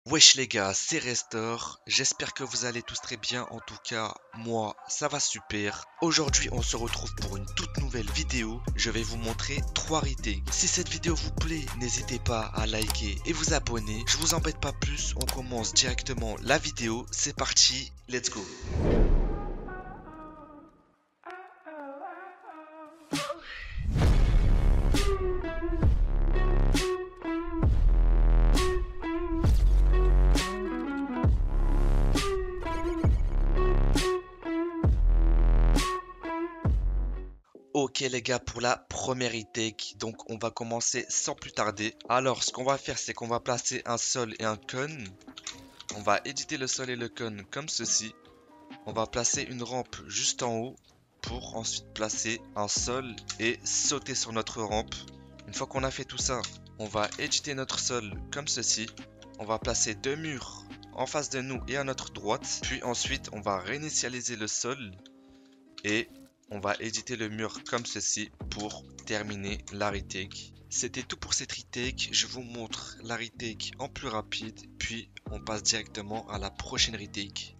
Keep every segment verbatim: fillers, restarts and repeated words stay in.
Wesh les gars, c'est Restor, j'espère que vous allez tous très bien, en tout cas moi ça va super. Aujourd'hui on se retrouve pour une toute nouvelle vidéo, je vais vous montrer trois retakes. Si cette vidéo vous plaît, n'hésitez pas à liker et vous abonner. Je vous embête pas plus, on commence directement la vidéo, c'est parti, let's go. Ok les gars, pour la première retake, donc on va commencer sans plus tarder. Alors ce qu'on va faire, c'est qu'on va placer un sol et un con. On va éditer le sol et le con comme ceci. On va placer une rampe juste en haut pour ensuite placer un sol et sauter sur notre rampe. Une fois qu'on a fait tout ça, on va éditer notre sol comme ceci. On va placer deux murs en face de nous et à notre droite. Puis ensuite, on va réinitialiser le sol et on va éditer le mur comme ceci pour terminer la retake. C'était tout pour cette retake. Je vous montre la retake en plus rapide. Puis on passe directement à la prochaine retake.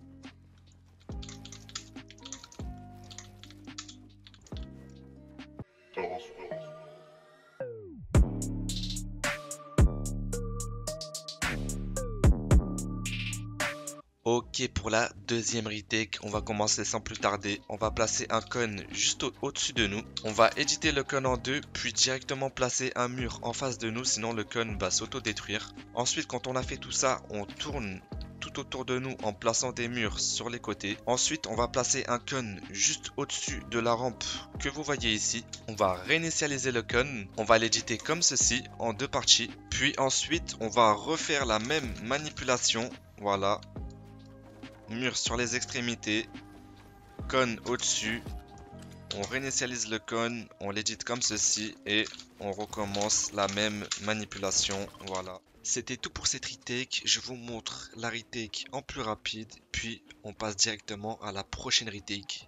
Ok, pour la deuxième retake, on va commencer sans plus tarder. On va placer un con juste au-dessus de nous. On va éditer le con en deux, puis directement placer un mur en face de nous, sinon le con va s'auto-détruire. Ensuite, quand on a fait tout ça, on tourne tout autour de nous en plaçant des murs sur les côtés. Ensuite, on va placer un con juste au-dessus de la rampe que vous voyez ici. On va réinitialiser le con. On va l'éditer comme ceci, en deux parties. Puis ensuite, on va refaire la même manipulation. Voilà. Mur sur les extrémités, con au-dessus, on réinitialise le con, on l'édite comme ceci et on recommence la même manipulation. Voilà. C'était tout pour cette retake, je vous montre la retake en plus rapide, puis on passe directement à la prochaine retake.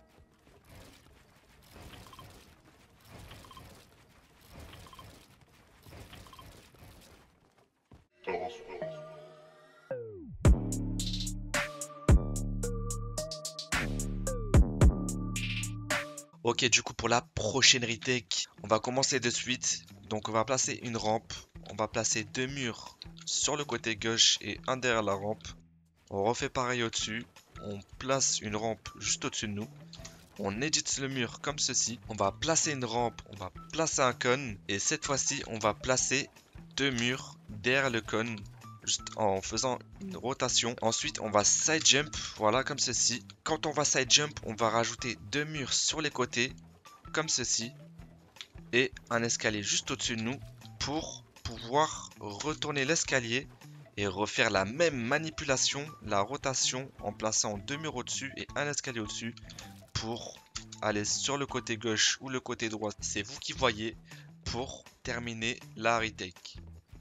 Ok, du coup pour la prochaine retake, on va commencer de suite. Donc on va placer une rampe, on va placer deux murs sur le côté gauche et un derrière la rampe. On refait pareil au-dessus, on place une rampe juste au-dessus de nous. On édite le mur comme ceci, on va placer une rampe, on va placer un con. Et cette fois-ci, on va placer deux murs derrière le con. Juste en faisant une rotation. Ensuite on va side jump, voilà comme ceci. Quand on va side jump, on va rajouter deux murs sur les côtés comme ceci et un escalier juste au-dessus de nous pour pouvoir retourner l'escalier et refaire la même manipulation, la rotation en plaçant deux murs au-dessus et un escalier au-dessus pour aller sur le côté gauche ou le côté droit, c'est vous qui voyez, pour terminer la retake.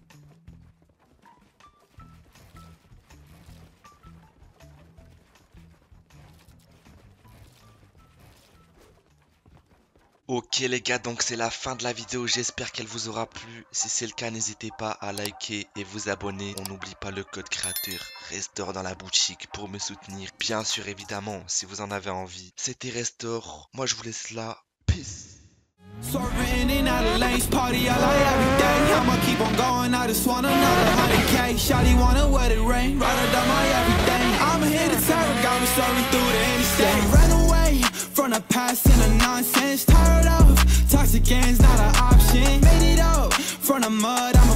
Ok les gars, donc c'est la fin de la vidéo, j'espère qu'elle vous aura plu. Si c'est le cas, n'hésitez pas à liker et vous abonner. On n'oublie pas le code créateur Restor dans la boutique pour me soutenir. Bien sûr, évidemment, si vous en avez envie. C'était Restor, moi je vous laisse là. Peace. Swerving in out of lanes, party all like every day. I'ma keep on going, I just want another hundred K. Shawty wanna wet it rain, ride or die my everything. I'ma hit the terror, got me soaring through the interstate. Ran away from the past and the nonsense. Tired of toxic games, not an option. Made it up from the mud, I'm